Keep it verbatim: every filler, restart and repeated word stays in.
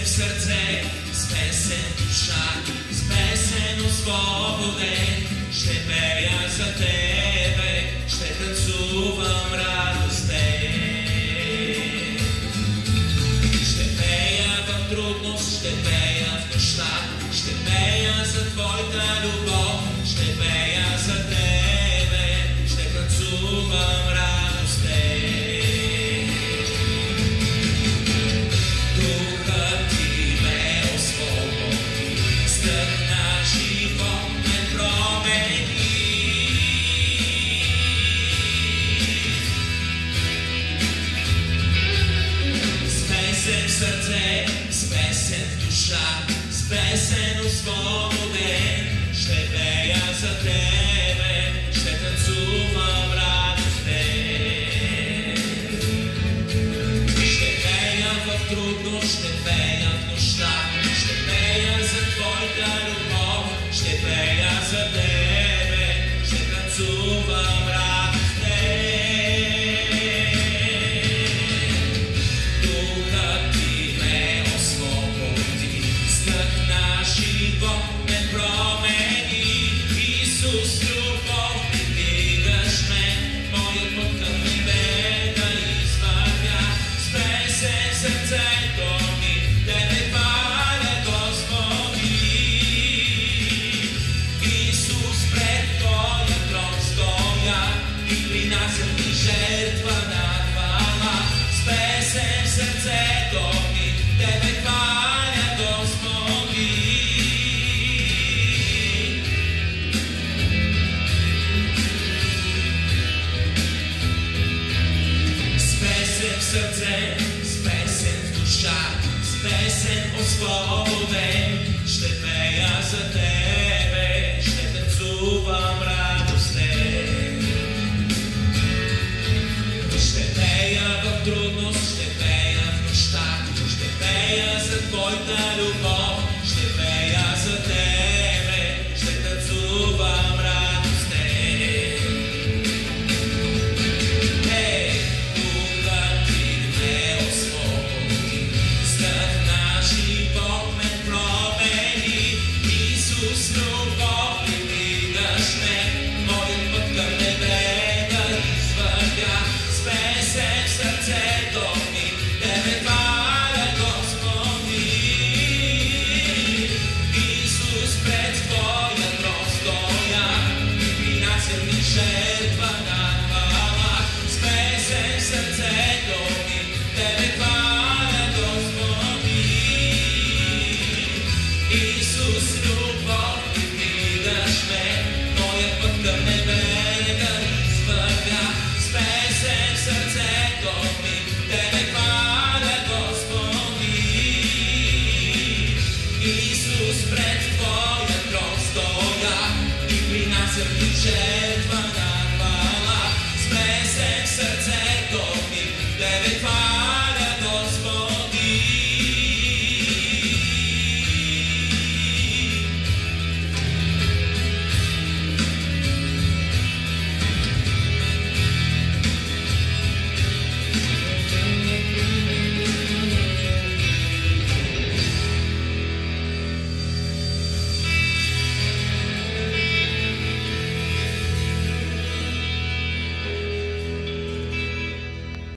в сърце, с песен в душа, с песен освободен. Ще пея за тебе, ще танцувам радостен. Ще пея в трудност, ще пея в нощта, ще пея за твоята любов, ще пея за тебе, ще танцувам радостен. Духът ти ме освободи, стъпна живот ме промени. С песен в сърце, с песен в душа, с песен освободен. Ще пея за тебе, ще танцувам радостен. Ще пея в трудност, ще пея в нощта, ще пея за твоята любов, ще пея за тебе, ще танцувам радостен. Духът ти ме освободи, стъпна живот ме промени. Исус, любов, вдигаш мен, моят път към небе да извървя. С песен в сърцето ми, тебе хваля, Господи. Исус, пред твоя трон стоя и принасям ти жертва на хвала. С песен в сърцето ми, тебе хваля, Господи. С песен в сърце, с песен в душа, с песен освободен. Ще пея за тебе, ще танцувам радостен. Ще пея в трудност, ще пея в нощта, ще пея за твоята любов.